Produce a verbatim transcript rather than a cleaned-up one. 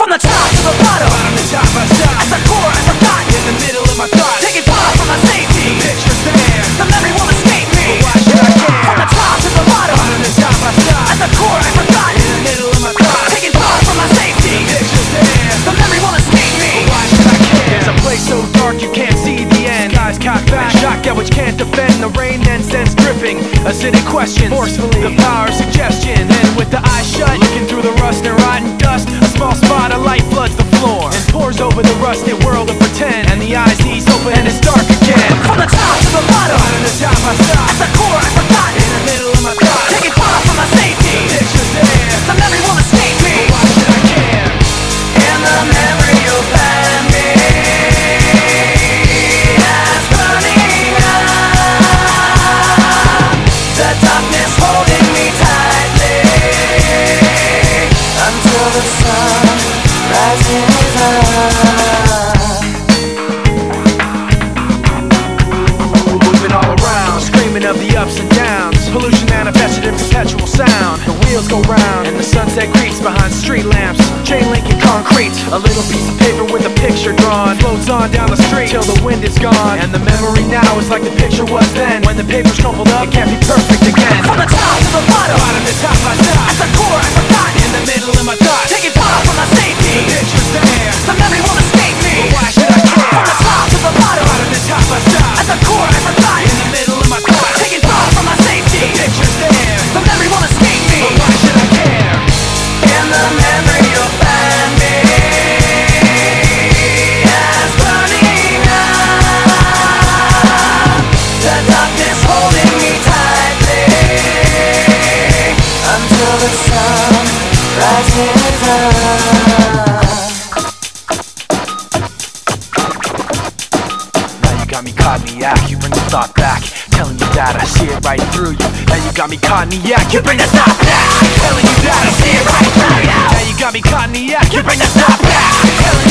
From the top to the bottom, bottom to top I stop. at the core I forgot. In the middle of my thoughts, Taking far from my safety, pictures there, the memory won't escape me. why should I care? From the top to the bottom, Bottom to top I stop. at the core I forgot. In the middle of my thoughts, Taking far from my safety, pictures there, the memory won't escape me. why should I care? There's a place so dark you can't see the end. Skies cocked back, shock that which can't defend. The rain then sends dripping, acidic questions, forcefully, the power of suggestion. Then with the eyes shut, looking through the rust and rotten dust, a small spot of light floods the floor and pours over the rusted world of pretend. And the eyes ease open and it's dark again. From the top to the bottom, Bottom to top I stop. at the core I forgot. In the middle of my thoughts, Taking far from my safety, pictures there, the memory won't escape me. why should I care? In the memory you'll find me as burning up, the darkness holding me tightly until the sun rises up. Moving all around, screaming of the ups and downs. Pollution manifested in perpetual sound. The wheels go round and the sunset creeps behind street lamps. Chain link and concrete, a little piece of paper with a picture drawn floats on down the street till the wind is gone. And the memory now is like the picture was then. When the paper's crumpled up, it can't be perfect again. From the top to the bottom, Bottom to top I stop. at the core I forgot. In the middle of my thoughts, Taking far from my safety, pictures there, the memory won't escape me. why should I care? From the top to the bottom, Bottom to top I stop. at the core I forgot. In the middle of my thoughts, Taking far from my safety, pictures there, the memory won't escape me. why should I care? In the memory you'll find me as burning up, the darkness holding me tightly until the sun rises up. Now you got me caught in the act, you bring the thought back, telling you that I see it right through you. Now you got me caught in the act, you bring the thought back, telling you that I see it right through you. Now you got me caught in the act, you bring the thought back, telling